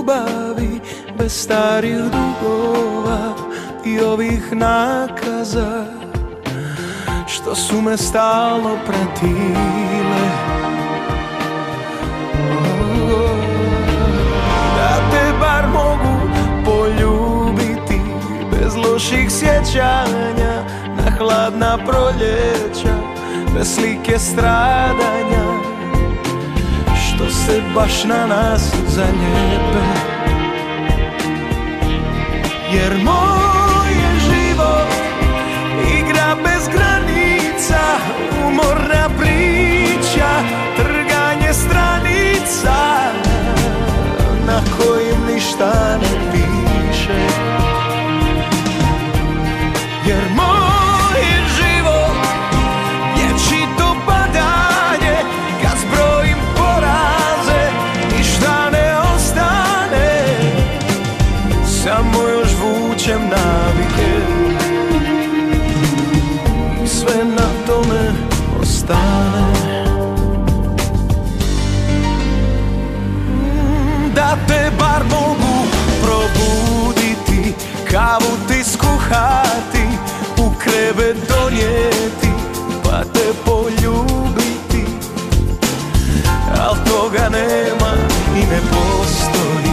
ljubavi bez starih dugova i ovih nakaza što su me stalno pratile. Da te bar mogu poljubiti bez loših sjećanja na hladna proljeća, bez slike stradanja što se baš na nas zaljepe. Jer moj je život igra bez granica, umorna priča, trganje stranica na kojim ništa ne piše. Jer moj je život vječito padanje, kad zbrojim poraze ništa ne ostane, samo još vučem navike i sve na tome ostane. Da te bar mogu probuditi, kavu ti skuhati, u krevet donijeti pa te poljubiti, al toga nema i ne postoji.